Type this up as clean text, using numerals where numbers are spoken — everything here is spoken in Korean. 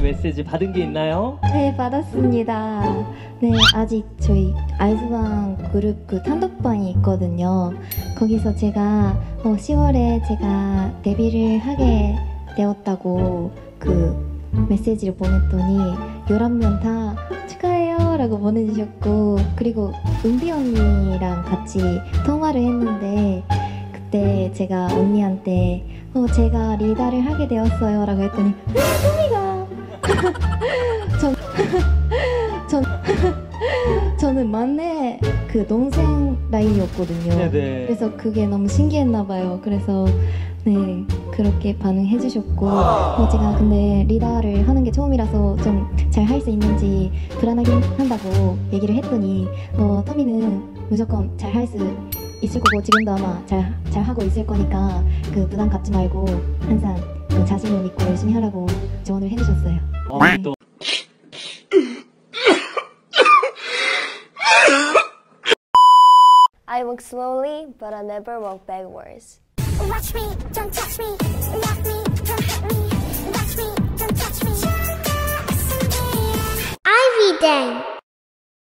메시지 받은 게 있나요? 네, 받았습니다. 네, 아직 저희 아이즈원 그룹 그 단독방이 있거든요. 거기서 제가 10월에 제가 데뷔를 하게 되었다고 그 메시지를 보냈더니 11명 다 축하해요 라고 보내주셨고, 그리고 은비 언니랑 같이 통화를 했는데 그때 제가 언니한테 제가 리더를 하게 되었어요 라고 했더니 소미가 저는 막내 그 동생 라인이었거든요. 네네. 그래서 그게 너무 신기했나봐요. 그래서 네, 그렇게 반응해 주셨고, 제가 근데 리더를 하는 게 처음이라서 좀 잘 할 수 있는지 불안하긴 한다고 얘기를 했더니 터미는 무조건 잘 할 수 있을 거고 지금도 아마 잘 하고 있을 거니까 그 부담 갖지 말고 항상 그 자신을 믿고 열심히 하라고 조언을 해주셨어요. 네. 또 I walk slowly, but I never walk backwards. Watch me, don't touch me, love me, don't hurt me, watch me, don't touch me. Ivy Day.